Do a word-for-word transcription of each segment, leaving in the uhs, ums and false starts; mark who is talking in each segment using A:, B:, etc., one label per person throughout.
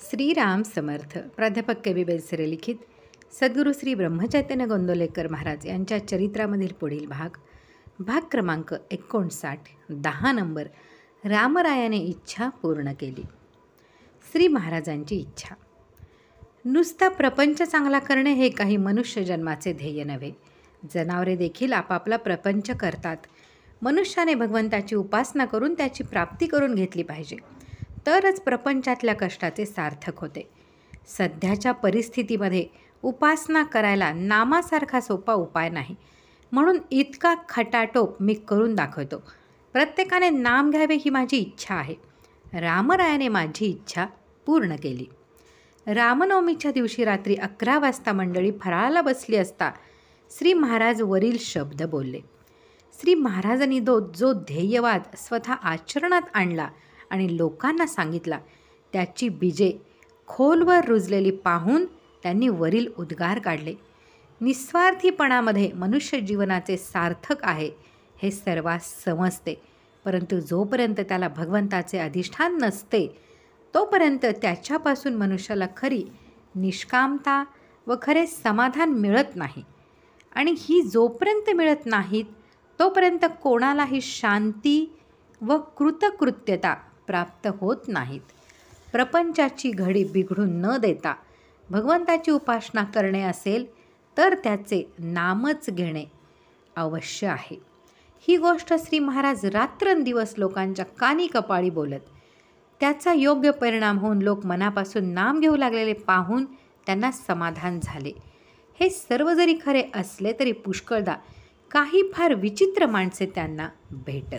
A: श्रीराम समर्थ. प्राध्यापक के बी बेलसरे लिखित सद्गुरू श्री ब्रह्मचैतन्य गोंदवलेकर महाराज यांच्या चरित्रामधील पुढील भाग भाग क्रमांक एकोणसाठ दहा नंबर. रामरायाने इच्छा पूर्ण केली. श्री महाराजांची इच्छा. नुसता प्रपंच चांगला करणे हे काही मनुष्य जन्माचे ध्येय नव्हे. जनावरे देखील आपापला प्रपंच करतात. मनुष्याने भगवंताची उपासना करून त्याची प्राप्ती करून घेतली पाहिजे, तरच प्रपंचातल्या कष्टाचे सार्थक होते. सध्याच्या परिस्थितीमध्ये उपासना करायला नामासारखा सोपा उपाय नाही, म्हणून इतका खटाटोप मी करून दाखवतो. प्रत्येकाने नाम घ्यावे ही माझी इच्छा आहे. रामरायाने माझी इच्छा पूर्ण केली. रामनवमीच्या दिवशी रात्री अकरा वाजता मंडळी फराळाला बसली असता श्री महाराज वरील शब्द बोलले. श्री महाराजांनी दो जो ध्येयवाद स्वतः आचरणात आणला आणि लोकांना सांगितला, त्याची बीजे खोलवर रुजलेली पाहून त्यांनी वरील उद्गार काढले. निस्वार्थीपणामध्ये मनुष्य जीवनाचे सार्थक आहे हे सर्वांस समजते, परंतु जोपर्यंत त्याला भगवंताचे अधिष्ठान नसते तोपर्यंत त्याच्यापासून मनुष्याला खरी निष्कामता व खरे समाधान मिळत नाही. आणि ही जोपर्यंत मिळत नाहीत तोपर्यंत कोणालाही शांती व कृतकृत्यता प्राप्त होत नाहीत. प्रपंचाची घडी बिघडून न देता भगवंताची उपासना करणे असेल तर त्याचे नामच घेणे अवश्य आहे. ही गोष्ट श्री महाराज रात्रंदिवस लोकांच्या कानी कपाळी बोलत. त्याचा योग्य परिणाम होऊन लोक मनापासून नाम घेऊ लागलेले पाहून त्यांना समाधान झाले. हे सर्व जरी खरे असले तरी पुष्कळदा काही फार विचित्र माणसे त्यांना भेटत.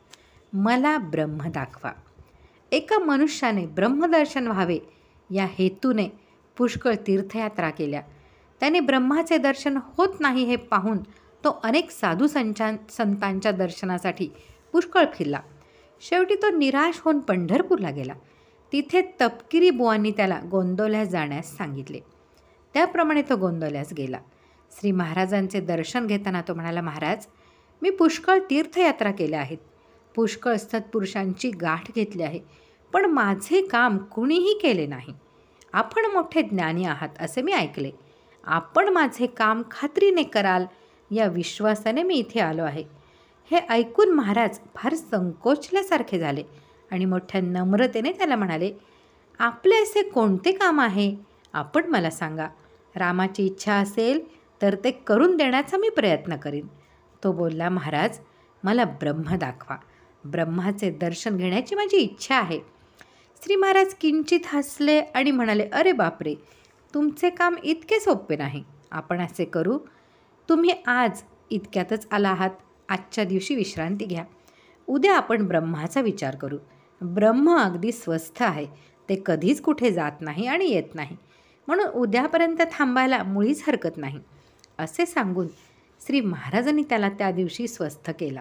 A: मला ब्रह्म दाखवा. एका मनुष्याने ब्रह्मदर्शन व्हावे या हेतूने पुष्कळ तीर्थयात्रा केल्या. त्याने ब्रह्माचे दर्शन होत नाही हे पाहून तो अनेक साधू संचां संतांच्या दर्शनासाठी पुष्कळ फिरला. शेवटी तो निराश होऊन पंढरपूरला गेला. तिथे तपकिरी बुवांनी त्याला गोंदवल्यास जाण्यास सांगितले. त्याप्रमाणे तो गोंदवल्यास गेला. श्री महाराजांचे दर्शन घेताना तो म्हणाला, महाराज, मी पुष्कळ तीर्थयात्रा केल्या आहेत, पुष्कळ सत्पुरुषांची गाठ घेतली आहे, पण माझे काम कुणीही केले नाही. आपण मोठे ज्ञानी आहात असे मी ऐकले. आपण माझे काम खात्रीने कराल या विश्वासाने मी इथे आलो आहे. हे ऐकून महाराज फार संकोचल्यासारखे झाले आणि मोठ्या नम्रतेने त्याला म्हणाले, आपले असे कोणते काम आहे, आपण मला सांगा. रामाची इच्छा असेल तर ते करून देण्याचा मी प्रयत्न करीन. तो बोलला, महाराज, मला ब्रह्म दाखवा. ब्रह्माचे दर्शन घेण्याची माझी इच्छा आहे. श्री महाराज किंचित हसले आणि म्हणाले, अरे बापरे, तुमचे काम इतके सोपे नाही. आपण असे करू, तुम्ही आज इतक्यातच आला आहात, आजच्या दिवशी विश्रांती घ्या. उद्या आपण ब्रह्माचा विचार करू. ब्रह्म अगदी स्वस्थ आहे, ते कधीच कुठे जात नाही आणि येत नाही, म्हणून उद्यापर्यंत थांबायला मुळीच हरकत नाही. असे सांगून श्री महाराजांनी त्याला त्या दिवशी स्वस्थ केला.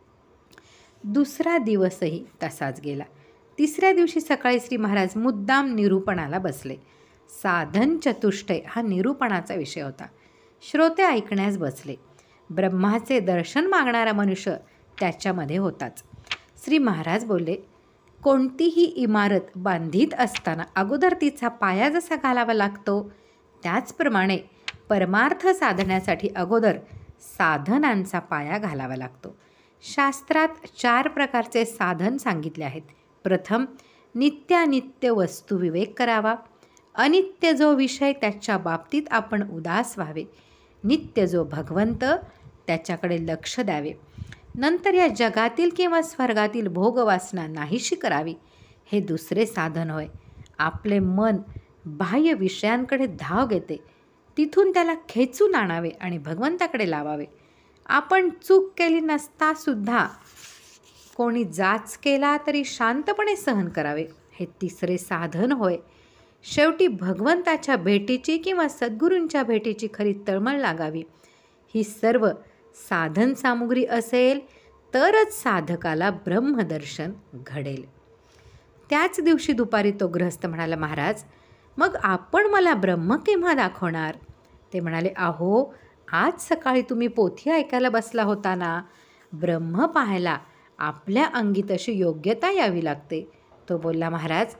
A: दुसरा दिवसही तसाच गेला. तिसऱ्या दिवशी सकाळी श्री महाराज मुद्दाम निरूपणाला बसले. साधन चतुष्टय हा निरूपणाचा विषय होता. श्रोते ऐकण्यास बसले. ब्रह्माचे दर्शन मागणारा मनुष्य त्याच्यामध्ये होताच. श्री महाराज बोलले, कोणतीही इमारत बांधीत असताना अगोदर तिचा पाया जसा घालावा लागतो, त्याचप्रमाणे परमार्थ साधण्यासाठी अगोदर साधनांचा पाया घालावा लागतो. शास्त्रात चार प्रकारचे साधन सांगितले आहेत. प्रथम, नित्यानित्य वस्तू विवेक करावा. अनित्य जो विषय त्याच्या बाबतीत आपण उदास व्हावे. नित्य जो भगवंत त्याच्याकडे लक्ष द्यावे. नंतर या जगातील किंवा स्वर्गातील भोगवासना नाहीशी करावी. हे दुसरे साधन होय. आपले मन बाह्य विषयांकडे धाव घेते, तिथून त्याला खेचून आणावे आणि भगवंताकडे लावावे. आपण चूक केली नसतासुद्धा कोणी जाच केला तरी शांतपणे सहन करावे. हे तिसरे साधन होय. शेवटी भगवंताच्या भेटीची किंवा सद्गुरूंच्या भेटीची खरी तळमळ लागावी. ही सर्व साधन सामुग्री असेल तरच साधकाला ब्रह्मदर्शन घडेल. त्याच दिवशी दुपारी तो गृहस्थ म्हणाला, महाराज, मग आपण मला ब्रह्म केव्हा दाखवणार? ते म्हणाले, अहो, आज सकाळी तुम्ही पोथी ऐकायला बसला होता ना. ब्रह्म पाहायला आपल्या अंगी तशी योग्यता यावी लागते. तो बोलला, महाराज,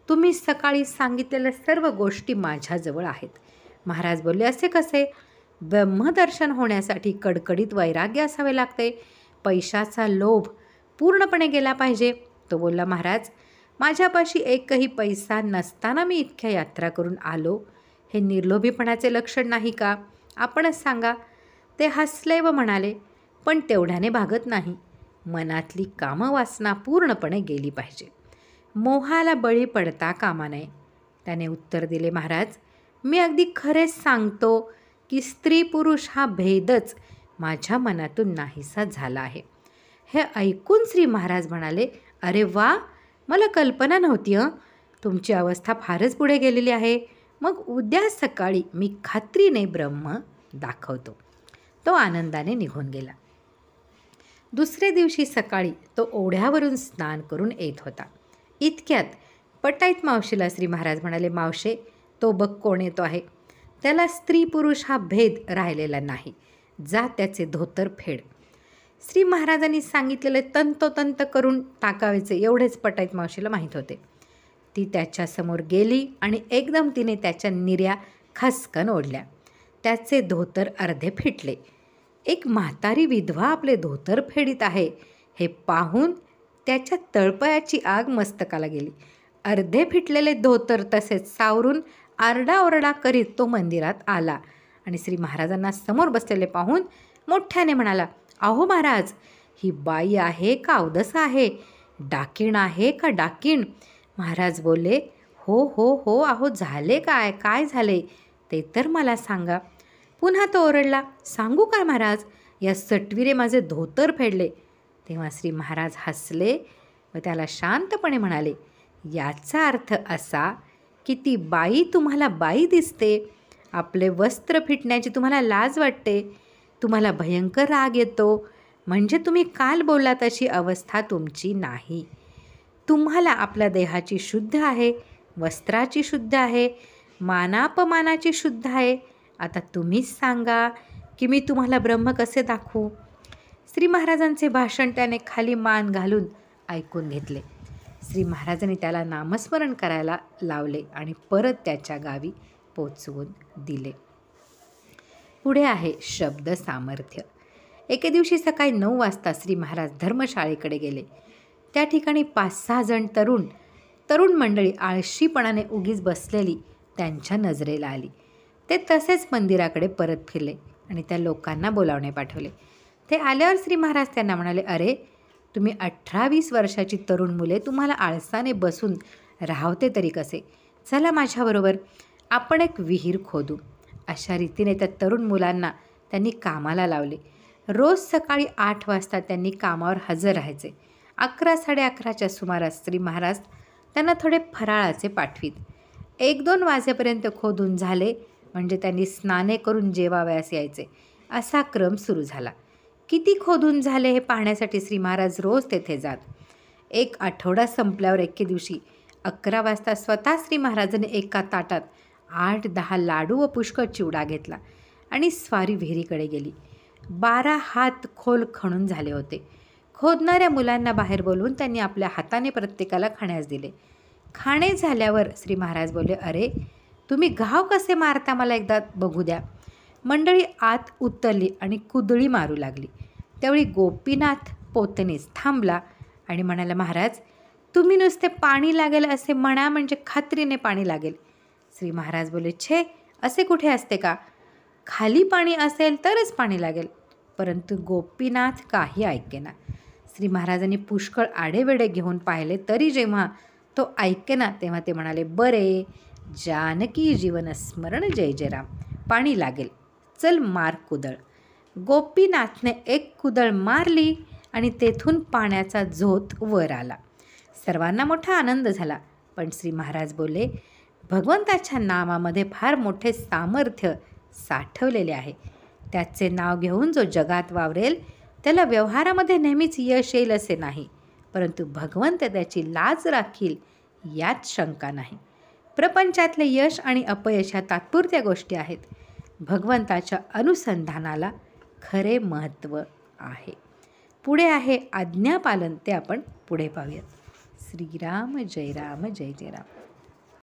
A: तुम्ही सकाळी सांगितलेल्या सर्व गोष्टी माझ्याजवळ आहेत. महाराज बोलले, असे कसे? ब्रह्मदर्शन होण्यासाठी कडकडीत वैराग्य असावे लागते. पैशाचा लोभ पूर्णपणे गेला पाहिजे. तो बोलला, महाराज, माझ्यापाशी एकही पैसा नसताना मी इतक्या यात्रा करून आलो. हे निर्लोभीपणाचे लक्षण नाही का? आपणच सांगा. ते हसले व म्हणाले, पण तेवढ्याने भागत नाही. मनातली कामवासना पूर्णपणे गेली पाहिजे. मोहाला बळी पडता कामा नये. त्याने उत्तर दिले, महाराज, मी अगदी खरेच सांगतो की स्त्री पुरुष हा भेदच माझ्या मनातून नाहीसा झाला आहे. हे ऐकून श्री महाराज म्हणाले, अरे वा, मला कल्पना नव्हती. हं तुमची अवस्था फारच पुढे गेलेली आहे. मग उद्या सकाळी मी खात्रीने ब्रह्म दाखवतो. तो आनंदाने निघून गेला. दुसरे दिवशी सकाळी तो ओढ्यावरून स्नान करून येत होता. इतक्यात पटाईत मावशीला श्री महाराज म्हणाले, मावशे, तो बघ कोण येतो आहे. त्याला स्त्री पुरुष हा भेद राहिलेला नाही. जा त्याचे धोतर फेड. श्री महाराजांनी सांगितलेले तंतोतंत करून टाकावेचे एवढेच पटाईत मावशीला माहीत होते. ती त्याच्यासमोर गेली आणि एकदम तिने त्याच्या निर्या खसकन ओढल्या. त्याचे धोतर अर्धे फिटले. एक म्हातारी विधवा आपले धोतर फेडीत आहे हे पाहून त्याच्या तळपायाची आग मस्तकाला गेली. अर्धे फिटलेले धोतर तसेच सावरून आरडाओरडा करीत तो मंदिरात आला आणि श्री महाराजांना समोर बसलेले पाहून मोठ्याने म्हणाला, अहो महाराज, ही बाई आहे का अवदसा आहे? डाकीण आहे का डाकीण? महाराज बोलले, हो हो हो, अहो झाले काय? काय झाले ते तर मला सांगा. पुन्हा तो ओरडला, सांगू काय महाराज? या सटवीरे माझे धोतर फेडले. तेव्हा श्री महाराज हसले व त्याला शांतपणे म्हणाले, याचा अर्थ असा की ती बाई तुम्हाला बाई दिसते. आपले वस्त्र फिटण्याची तुम्हाला लाज वाटते. तुम्हाला भयंकर राग येतो. म्हणजे तुम्ही काल बोललात अशी अवस्था तुमची नाही. तुम्हाला आपल्या देहाची शुद्ध आहे, वस्त्राची शुद्ध आहे, मानापमानाची शुद्ध आहे. आता तुम्हीच सांगा की मी तुम्हाला ब्रह्म कसे दाखवू? श्री महाराजांचे भाषण त्याने खाली मान घालून ऐकून घेतले. श्री महाराजांनी त्याला नामस्मरण करायला लावले आणि परत त्याच्या गावी पोचवून दिले. पुढे आहे शब्द सामर्थ्य. एके दिवशी सकाळी नऊ वाजता श्री महाराज धर्मशाळेकडे गेले. त्या ठिकाणी पाच सहा जण तरुण तरुण मंडळी आळशीपणाने उगीच बसलेली त्यांच्या नजरेला आली. ते तसेच मंदिराकडे परत फिरले आणि त्या लोकांना बोलावणे पाठवले. ते आल्यावर श्री महाराज त्यांना म्हणाले, अरे तुम्ही अठरा वीस वर्षाची तरुण मुले तुम्हाला आळसाने बसून राहवते तरी कसे? चला माझ्याबरोबर, आपण एक विहीर खोदू. अशा रीतीने त्या तरुण मुलांना त्यांनी कामाला लावले. रोज सकाळी आठ वाजता त्यांनी कामावर हजर राहायचे. अकरा साडे अकराच्या सुमारास श्री महाराज त्यांना थोडे फराळाचे पाठवीत. एक दोन वाजेपर्यंत खोदून झाले म्हणजे त्यांनी स्नाने करून जेवावयास यायचे. असा क्रम सुरू झाला. किती खोदून झाले हे पाहण्यासाठी श्री महाराज रोज तेथे जात. एक आठवडा संपल्यावर एके दिवशी अकरा वाजता स्वतः श्री महाराजांनी एका ताटात आठ दहा लाडू व पुष्कळ चिवडा घेतला आणि स्वारी विहिरीकडे गेली. बारा हात खोल खणून झाले होते. खोदणाऱ्या मुलांना बाहेर बोलवून त्यांनी आपल्या हाताने प्रत्येकाला खाण्यास दिले. खाणे झाल्यावर श्री महाराज बोलले, अरे तुम्ही घाव कसे मारता मला एकदा बघू द्या. मंडळी आत उतरली आणि कुदळी मारू लागली. त्यावेळी गोपीनाथ पोतनीस थांबला आणि म्हणाला, महाराज तुम्ही नुसते पाणी लागेल असे म्हणा म्हणजे खात्रीने पाणी लागेल. श्री महाराज बोलले, छे, असे कुठे असते का? खाली पाणी असेल तरच पाणी लागेल. परंतु गोपीनाथ काही ऐकेना. श्री महाराजांनी पुष्कळ आडेवेडे घेऊन पाहिले तरी जेव्हा तो ऐकेना तेव्हा ते म्हणाले, बरे, जानकी जीवन स्मरण जय जय राम, पाणी लागेल, चल मार कुदळ. गोपीनाथने एक कुदळ मारली आणि तेथून पाण्याचा झोत वर आला. सर्वांना मोठा आनंद झाला. पण श्री महाराज बोलले, भगवंताच्या नामामध्ये फार मोठे सामर्थ्य साठवलेले आहे. त्याचे नाव घेऊन जो जगात वावरेल त्याला व्यवहारामध्ये नेहमीच यश येईल असे नाही, परंतु भगवंत त्याची लाज राखील यात शंका नाही. प्रपंचातले यश आणि अपयश ह्या तात्पुरत्या गोष्टी आहेत. भगवंताच्या अनुसंधानाला खरे महत्त्व आहे. पुढे आहे आज्ञापालन, ते आपण पुढे पाहूयात. श्रीराम जय राम जय जय राम.